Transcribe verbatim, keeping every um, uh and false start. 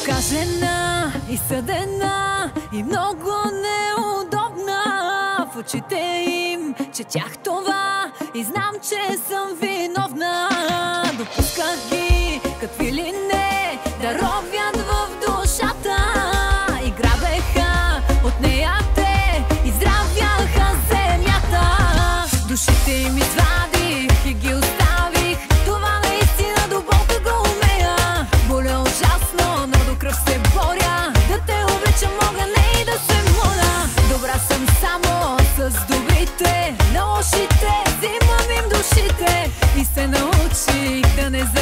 Покажена и съдена и много неудобна в очите им, четях това и знам, че съм виновна. Допусках ги, какви ли не, да ровят в душата и грабеха от нея те, изравяха земята. Душите им извадих и ги оставих, това наистина до болка го умея. Боля ужасно, но до кръв се боря, да те обичам мога, не и да се моля. Добра съм само с добрите, на лошите взимам им душите и се научих да не